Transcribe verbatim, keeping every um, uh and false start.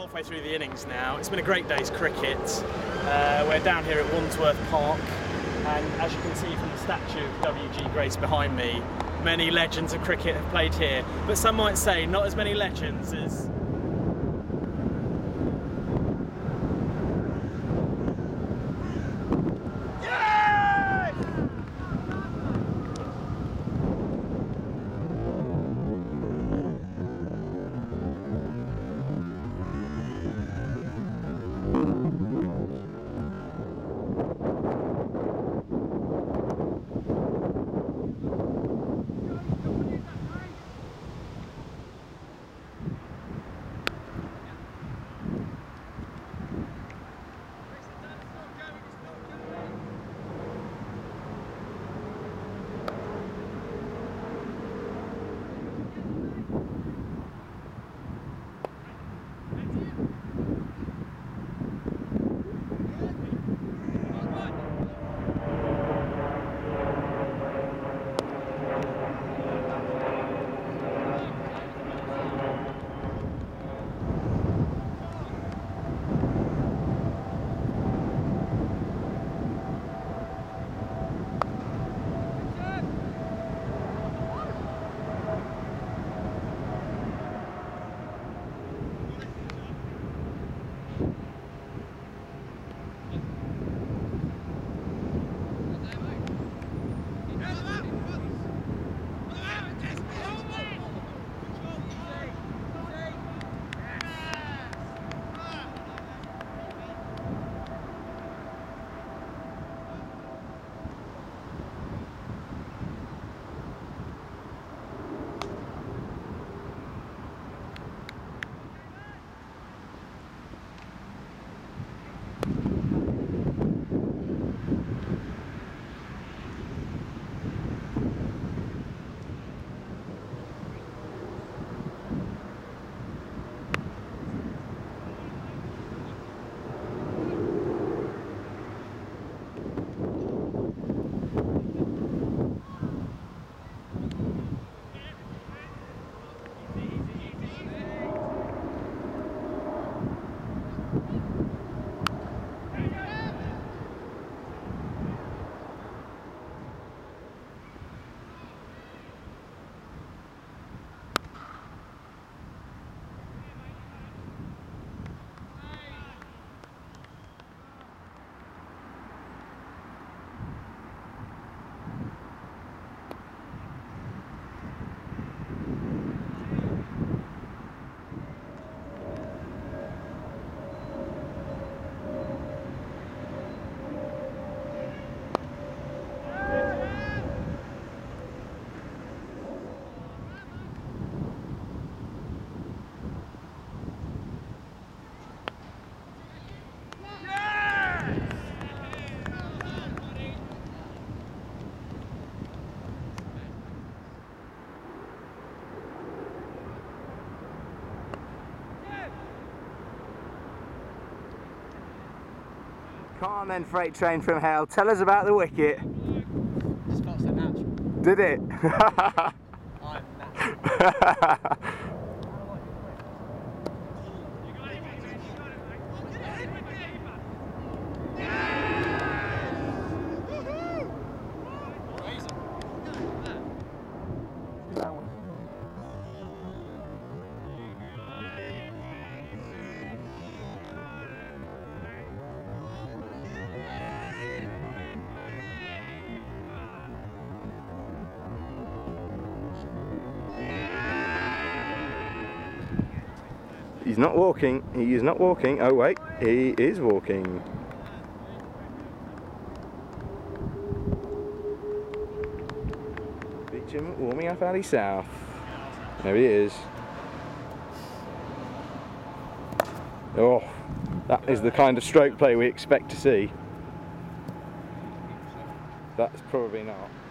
halfway through the innings now. It's been a great day's cricket. Uh, we're down here at Wandsworth Park, and as you can see from the statue of W G Grace behind me, many legends of cricket have played here, but some might say not as many legends as Come on then, freight train from hell, tell us about the wicket. Just felt so natural. Did it? I'm natural. He's not walking, he is not walking, oh wait, he is walking. Beecham warming up alley south. There he is. Oh, that is the kind of stroke play we expect to see. That's probably not.